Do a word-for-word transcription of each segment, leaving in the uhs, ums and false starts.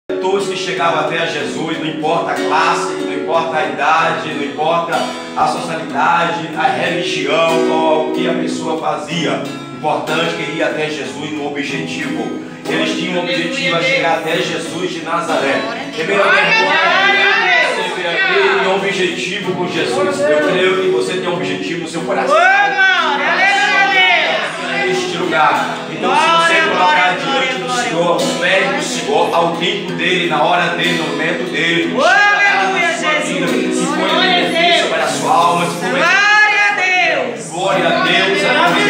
Todos que chegavam até a Jesus, não importa a classe, não importa a idade, não importa a socialidade, a religião ou o que a pessoa fazia. Importante que ia até Jesus no objetivo. Eles tinham um objetivo a chegar até Jesus de Nazaré. Primeira pergunta, você veio aqui um objetivo com Jesus. Eu creio que você tem um objetivo no seu coração. Neste lugar. Então, se você colocar diante do Senhor, os méritos do Senhor, ao tempo dele, na hora dele, no momento dele, se for em benefício para a sua alma, se for glória a Deus, glória a Deus,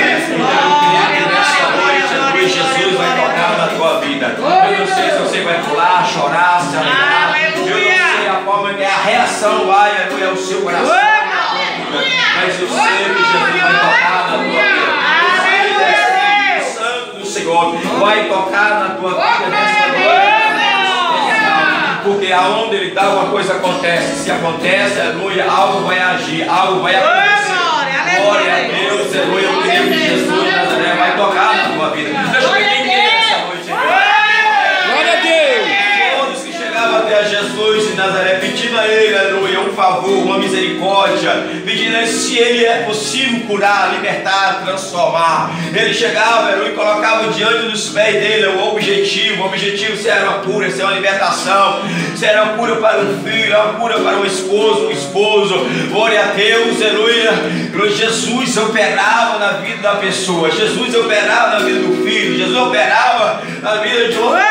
nessa noite, Jesus vai tocar na tua vida. Eu não sei se você vai pular, chorar, se alegrar. Eu não sei a forma que a reação vai, é o seu coração. Mas eu sei que Jesus vai tocar na tua vida. Senhor, vai tocar na tua vida nesta noite, porque aonde Ele dá uma coisa acontece. Se acontece, aleluia, algo vai agir, algo vai acontecer. Glória a Deus, aleluia, eu creio que Jesus de Nazaré vai tocar na tua vida. Deixa eu ver quem quer essa noite. Glória a Deus. Todos que chegavam até a Jesus de Nazaré, pedindo a Ele, aleluia, um favor, uma misericórdia, pedindo a Ele se Ele é possível curar, libertar, transformar. Ele chegava, aleluia, e colocava diante dos pés dele o objetivo. O objetivo se era uma cura, se era uma libertação, se era uma cura para um filho, uma cura para um esposo, um esposo. Glória a Deus, aleluia. Jesus operava na vida da pessoa. Jesus operava na vida do filho. Jesus operava na vida de outro.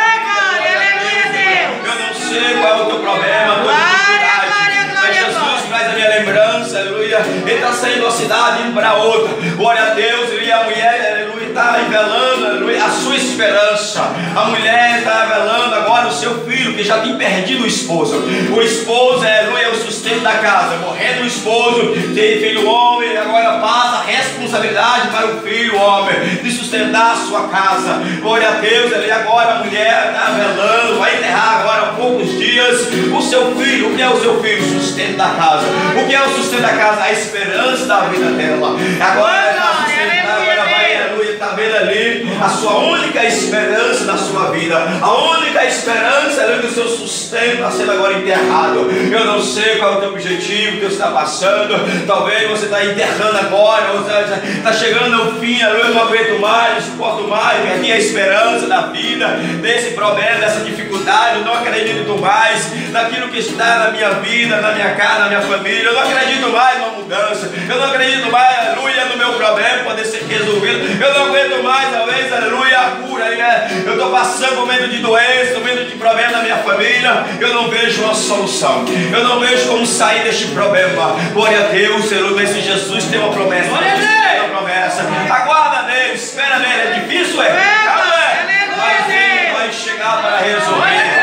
Eu não sei qual é o teu problema, a tua dificuldade, mas Jesus traz a minha lembrança, aleluia. Ele está saindo da cidade, indo para outra. Glória a Deus, e a mulher, aleluia, está revelando, aleluia, a sua esperança. A mulher está revelando agora o seu filho, que já tem perdido o esposo. O esposo, aleluia, é o sustento da casa. Morrendo o esposo, tem filho homem, agora passa a responsabilidade para o filho homem de sustentar a sua casa. Glória a Deus, aleluia. Agora a mulher está revelando, vai enterrar agora há poucos dias o seu filho. O que é o seu filho? O sustento da casa. O que é o sustento da casa? A esperança da vida dela. Agora ela está sustentada, agora vai, aleluia, está vendo ali a sua única esperança da sua vida. A única esperança, aleluia, do seu sustento está sendo agora enterrado. Eu não sei qual é o teu objetivo que você está passando. Talvez você está enterrando agora, ou seja, está chegando ao fim, aleluia, eu não aguento mais, não suporto mais, perdi a esperança da vida, desse problema, dessa dificuldade, eu não acredito mais naquilo que está na minha vida, na minha casa, na minha família. Eu não acredito mais na mudança. Eu não acredito mais, aleluia, no meu problema poder ser resolvido. Eu não aguento mais, talvez, aleluia, a cura. Né? Eu estou passando por momento de doença, momento de problema na minha família. Eu não vejo uma solução. Eu não vejo como sair deste problema. Glória a Deus, aleluia, se Jesus tem uma promessa. Glória a Deus tem uma promessa. Aguarda nele, espera nele. É difícil, é? Calma, é. Mas ele vai chegar para resolver.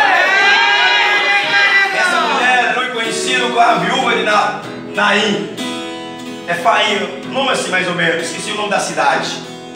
Essa mulher foi conhecida como a viúva de Na, Naim. É Faim, nome assim mais ou menos, esqueci o nome da cidade.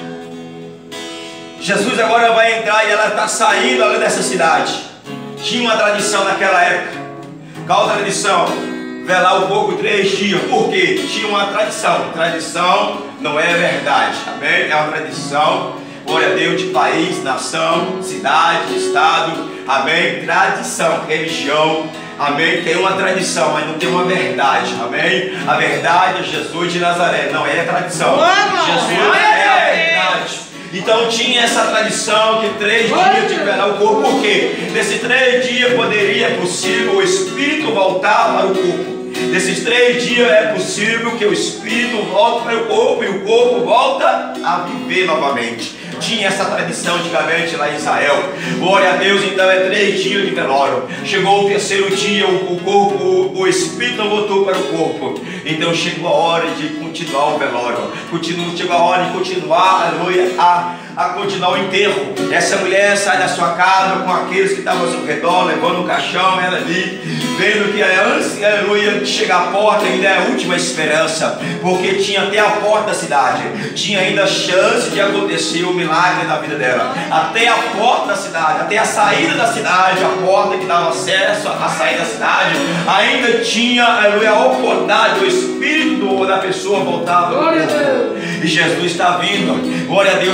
Jesus agora vai entrar e ela está saindo ali dessa cidade. Tinha uma tradição naquela época. Qual a tradição? Velar o corpo três dias. Por quê? Tinha uma tradição. Tradição não é verdade, amém? É uma tradição, glória a Deus, de país, nação, cidade, estado, amém? Tradição, religião. Amém? Tem uma tradição, mas não tem uma verdade. Amém? A verdade é Jesus de Nazaré. Não é a tradição. Jesus é a verdade. Então tinha essa tradição que três dias de velar o corpo. Por quê? Nesses três dias poderia, é possível, o espírito voltar para o corpo. Nesses três dias é possível que o espírito volte para o corpo e o corpo volta a viver novamente. Tinha essa tradição antigamente lá em Israel. Glória a Deus, então é três dias de velório. Chegou o terceiro dia, o, o corpo, o, o espírito não voltou para o corpo. Então chegou a hora de continuar o velório. Continua, chegou a hora de continuar, aleluia, a, a continuar o enterro. Essa mulher sai da sua casa com aqueles que estavam ao seu redor, levando o caixão, ela ali, vendo que antes, aleluia, de chegar à porta ainda é a última esperança. Porque tinha até a porta da cidade, tinha ainda chance de acontecer o milagre na vida dela, até a porta da cidade, até a saída da cidade, a porta que dava acesso à saída da cidade, ainda tinha, aleluia, a oportunidade, o espírito da pessoa voltava. E Jesus está vindo, glória a Deus. Só que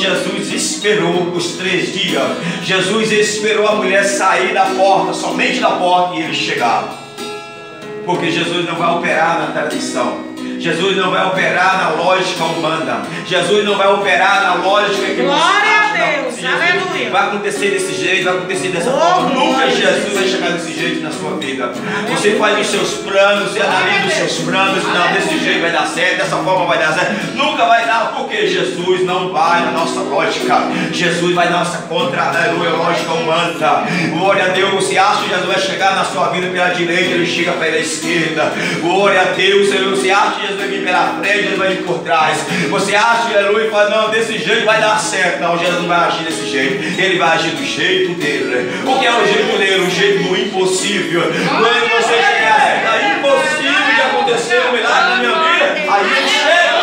Jesus esperou os três dias. Jesus esperou a mulher sair da porta, somente da porta, e ele chegar. Porque Jesus não vai operar na tradição. Jesus não vai operar na lógica humana. Jesus não vai operar na lógica que Glória você acha. a Deus. Jesus Aleluia. vai acontecer desse jeito, vai acontecer dessa Oh, forma. Nunca glória Jesus vai chegar desse jeito na sua vida. Você faz os seus planos, você analisa os seus planos. Não, desse jeito vai dar certo, dessa forma vai dar certo. Nunca vai dar, porque Jesus não vai na nossa lógica. Jesus vai na nossa contra, aleluia, lógica humana. Glória a Deus. Você acha que Jesus vai chegar na sua vida pela direita, ele chega pela esquerda. Glória a Deus. Você acha que Jesus vai vir pela frente, ele vai vir por trás. Você acha que aleluia e fala, não, desse jeito vai dar certo. Não, Jesus não vai agir desse jeito. Ele vai agir do jeito dele. O que é o jeito dele? O jeito do impossível. Quando você chegar assim, tá impossível de acontecer um milagre na minha vida, aí ele chega.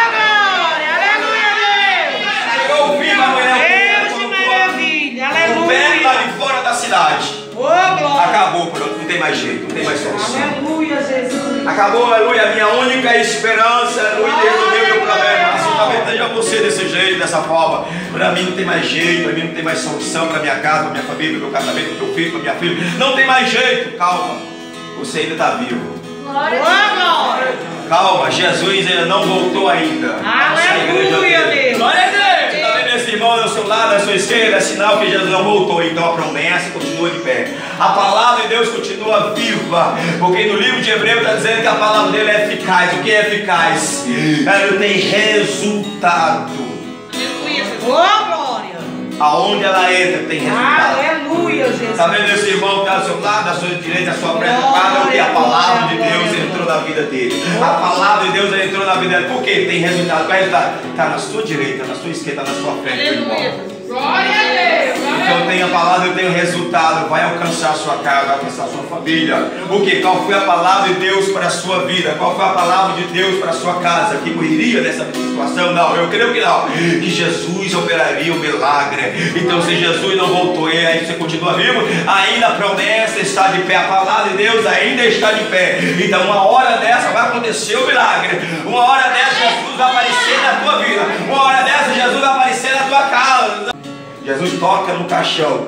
Chegou vivo a mulher, o pé lá de fora da cidade. Acabou, pronto, não tem mais jeito, não tem mais solução. Aleluia, Jesus. Acabou, aleluia, a minha única esperança, aleluia, resolveu meu problema. Assim talvez esteja você desse jeito, dessa forma. Para mim não tem mais jeito, para mim não tem mais solução, para minha casa, para minha família, para meu casamento, para meu filho, para minha filha. Não tem mais jeito, calma, você ainda está vivo. Glória. Calma, Jesus ainda não voltou ainda. Aleluia, Deus. Glória a Deus. Você está vendo esse irmão ao seu lado, à sua esquerda? É sinal que Jesus não voltou. Então a promessa continua de pé. A palavra de Deus continua viva. Porque no livro de Hebreus está dizendo que a palavra dele é eficaz. O que é eficaz? Ela tem resultado. Aleluia, Jesus. Oh, glória. Aonde ela entra tem resultado. Aleluia, Jesus. Está vendo esse irmão que está ao seu lado, à sua direita, à sua frente? Para que a palavra de Deus entrou na vida dele. A palavra de Deus entrou na vida dele. Por quê? Tem resultado. Qual é o resultado? Está na sua direita, na sua esquerda, na sua frente. Aleluia. Glória a Deus. Então eu tenho a palavra, eu tenho resultado. Vai alcançar a sua casa, vai alcançar a sua família. Por quê? Qual foi a palavra de Deus para a sua vida? Qual foi a palavra de Deus para a sua casa? Que morreria nessa situação? Não, eu creio que não. Que Jesus operaria o milagre. Então se Jesus não voltou e aí você continua vivo, ainda a promessa está de pé. A palavra de Deus ainda está de pé. Então uma hora dessa vai acontecer o milagre. Uma hora dessa Jesus vai aparecer na tua vida. Uma hora dessa Jesus vai aparecer na tua casa. Jesus toca no caixão.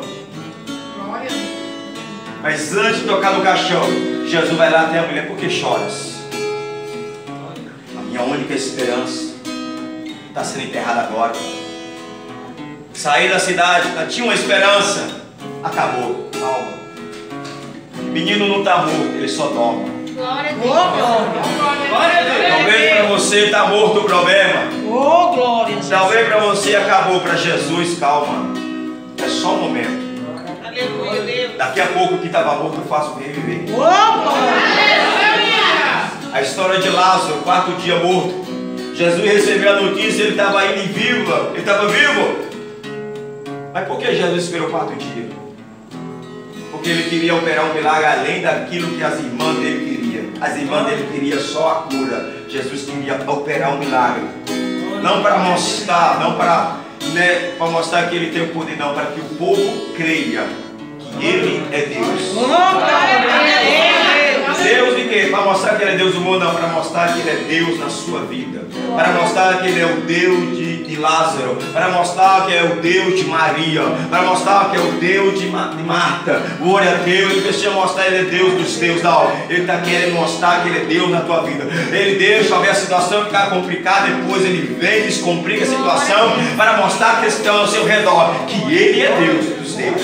Mas antes de tocar no caixão, Jesus vai lá até a mulher. Por que choras? A minha única esperança está sendo enterrada agora. Saí da cidade, tinha uma esperança, acabou. Calma. Menino não está morto, ele só dorme. Glória a Deus. Oh, glória a Deus. Talvez para você está morto o problema. Oh, glória. Talvez para você acabou. Para Jesus, calma. É só um momento. Aleluia, Deus. Daqui a pouco o que estava morto eu faço reviver. Oh, glória. A história de Lázaro, quarto dia morto. Jesus recebeu a notícia, ele estava indo vivo. Ele estava vivo. Mas por que Jesus esperou quatro dias? Porque ele queria operar um milagre além daquilo que as irmãs dele queriam. As irmãs dele queriam só a cura. Jesus queria operar um milagre. Não para mostrar, não para, né, para mostrar que ele tem o poder, não, para que o povo creia que ele é Deus. Oh, glória a Deus. Deus de quê? Para mostrar que ele é Deus do mundo, não, para mostrar que ele é Deus na sua vida. Para mostrar que ele é o Deus de, de Lázaro. Para mostrar que é o Deus de Maria. Para mostrar que é o Deus de, Ma, de Marta. Glória a Deus. Ele precisa mostrar que ele é Deus dos teus. Não, ele está querendo mostrar que ele é Deus na tua vida. Ele deixa ver a situação ficar complicada. Depois ele vem e descomplica a situação para mostrar que eles estão ao seu redor que ele é Deus dos teus.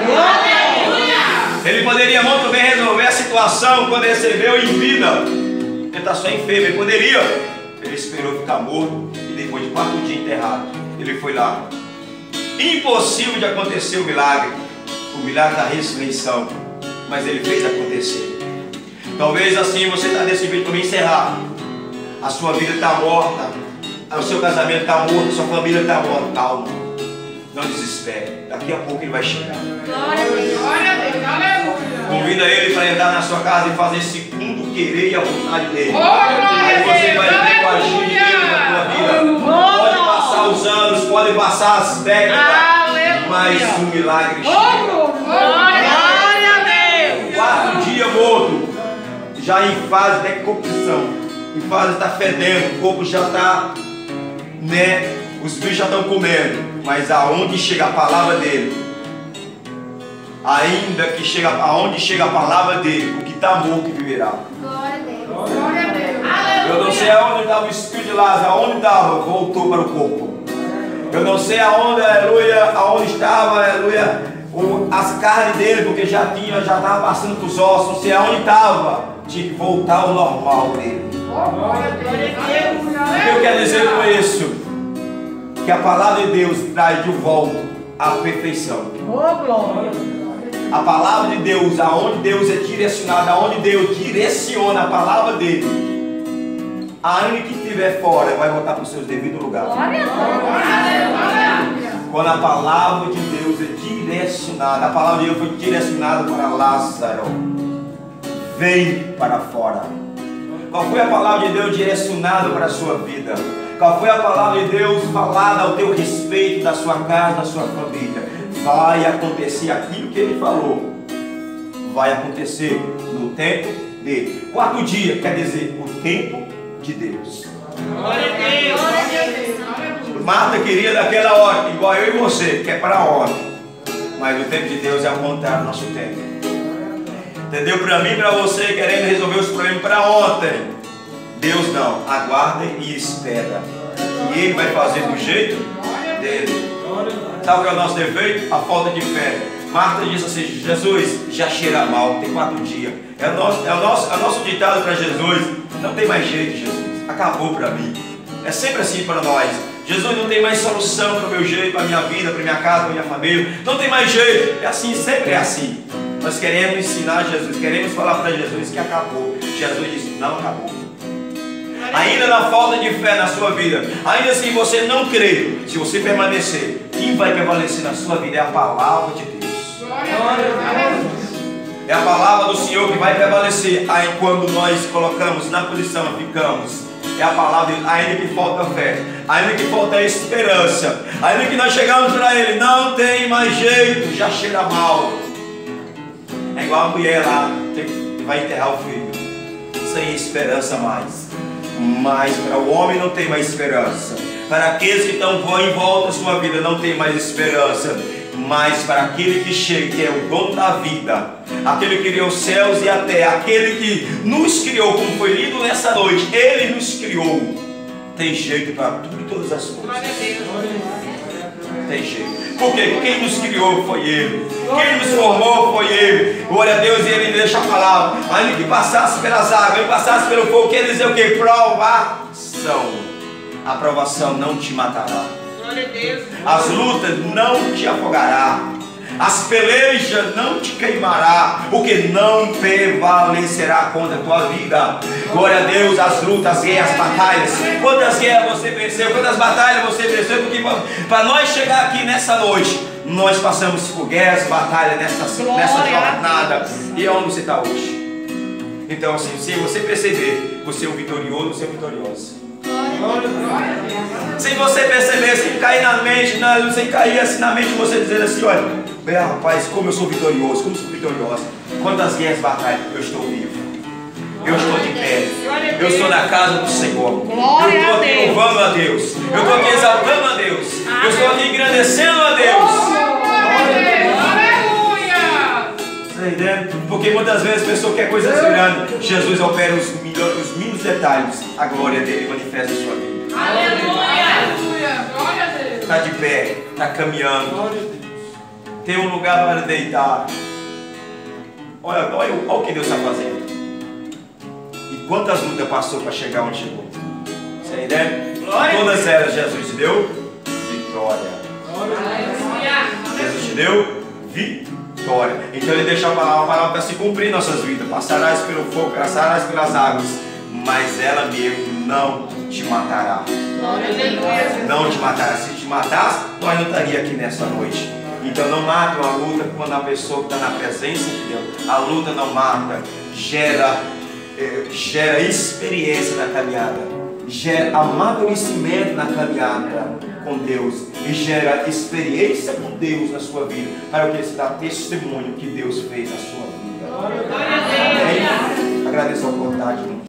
Ele poderia muito bem resolver a situação quando recebeu em vida. Ele está só enfermo, ele poderia. Ele esperou ficar morto e depois de quatro dias enterrado, ele foi lá. Impossível de acontecer o milagre, o milagre da ressurreição, mas ele fez acontecer. Talvez assim você está nesse vídeo para me encerrar. A sua vida está morta, o seu casamento está morto, a sua família está morta. Calma, não desespere. Daqui a pouco ele vai chegar. Glória a Deus. Glória a Deus. Aleluia. Convida ele para entrar na sua casa e fazer segundo o querer e a vontade dele. Oh, glória Aí você a Deus. vai ver o agir de Deus na tua vida. Pode passar os anos, podem passar as décadas, Aleluia. mas o milagre chega. Glória a Deus. Quatro dias morto, já em fase de decomposição, em fase de estar fedendo, o corpo já está, né, os bichos já estão comendo, mas aonde chega a palavra dele, ainda que chega, aonde chega a palavra dele, o que está morto viverá. Glória a Deus. Glória a Deus. Eu não sei aonde estava o espírito de Lázaro, aonde estava, voltou para o corpo. Eu não sei aonde, aleluia, aonde estava, aleluia, as carnes dele, porque já tinha, já estava passando para os ossos, não sei aonde estava, tinha que voltar ao normal dele. O que eu quero dizer com isso? Que a palavra de Deus traz de volta a perfeição. A palavra de Deus, aonde Deus é direcionado, aonde Deus direciona a palavra dele, ainda que estiver fora, vai voltar para o seu devido lugar. Quando a palavra de Deus é direcionada, a palavra de Deus foi direcionada para Lázaro, vem para fora. Qual foi a palavra de Deus direcionada para a sua vida? Qual foi a palavra de Deus falada ao teu respeito, da sua casa, da sua família? Vai acontecer aquilo que ele falou. Vai acontecer no tempo dele. Quarto dia quer dizer o tempo de Deus. Glória a Deus. Marta queria daquela hora, igual eu e você, que é para ontem. Mas o tempo de Deus é ao contrário, nosso tempo. Entendeu? Para mim e para você, querendo resolver os problemas para ontem. Deus não, aguarda e espera. E Ele vai fazer do jeito dele. Sabe o que é o nosso defeito? A falta de fé. Marta disse assim: Jesus, já cheira mal, tem quatro dias. É o nosso, é o nosso, é o nosso ditado para Jesus: não tem mais jeito, Jesus, acabou para mim. É sempre assim para nós. Jesus, não tem mais solução para o meu jeito, para a minha vida, para a minha casa, para a minha família. Não tem mais jeito. É assim, sempre é assim. Nós queremos ensinar Jesus, queremos falar para Jesus que acabou. Jesus disse: não acabou. Ainda na falta de fé na sua vida, ainda assim você não crê, se você permanecer, quem vai prevalecer na sua vida é a palavra de Deus. É a palavra do Senhor que vai prevalecer. Aí quando nós colocamos na posição, ficamos. É a palavra, ainda que falta fé, ainda que falta esperança, ainda que nós chegamos para Ele, não tem mais jeito, já cheira mal. É igual a mulher lá que vai enterrar o filho, sem esperança mais. Mas para o homem não tem mais esperança. Para aqueles que estão em volta da sua vida não tem mais esperança. Mas para aquele que chega, que é o dono da vida, aquele que criou os céus e a terra, aquele que nos criou, como foi lido nessa noite, Ele nos criou. Tem jeito para tudo e todas as coisas. Tem jeito. Porque quem nos criou foi Ele. Quem nos formou foi Ele. Glória a Deus, e Ele deixa a palavra. Ainda que passasse pelas águas, que passasse pelo fogo, quer dizer o que? Provação. A provação não te matará. As lutas não te afogará. As pelejas não te queimará, porque não prevalecerá contra a tua vida. Glória a Deus, as lutas, as guerras, as batalhas. Quantas guerras você venceu, quantas batalhas você venceu, porque para nós chegar aqui nessa noite, nós passamos por guerras, batalhas nessa, nessa jornada. E onde você está hoje? Então assim, se você perceber, você é um vitorioso, você é um vitorioso. Se você perceber, sem cair na mente, na, sem cair assim na mente, você dizer assim: olha, bem, rapaz, como eu sou vitorioso, como eu sou vitoriosa. Quantas guerras, batalhas, eu estou vivo, eu estou de pé, eu estou na casa do Senhor, eu estou aqui louvando a Deus, eu estou aqui exaltando a Deus, eu estou aqui engrandecendo a Deus. Porque muitas vezes a pessoa quer coisas grandes. Jesus opera os, os mínimos detalhes. A glória dele manifesta a sua vida. Aleluia! Glória a Deus! Está de pé, está caminhando, tem um lugar para deitar. Olha, olha, olha o que Deus está fazendo. E quantas lutas passou para chegar onde chegou. Você tem ideia? Todas elas Jesus te deu vitória. Jesus te deu vitória. Então Ele deixa a palavra, a palavra para se cumprir em nossas vidas. Passarás pelo fogo, passarás pelas águas, mas ela mesmo não te matará. Não te matará. Se te matasse, nós não estaríamos aqui nessa noite. Então não mata uma luta quando a pessoa está na presença de Deus. A luta não mata, gera, eh, gera experiência na caminhada, gera amadurecimento na caminhada com Deus e gera experiência com Deus na sua vida, para que você dá testemunho que Deus fez na sua vida. Amém? Agradeço a oportunidade.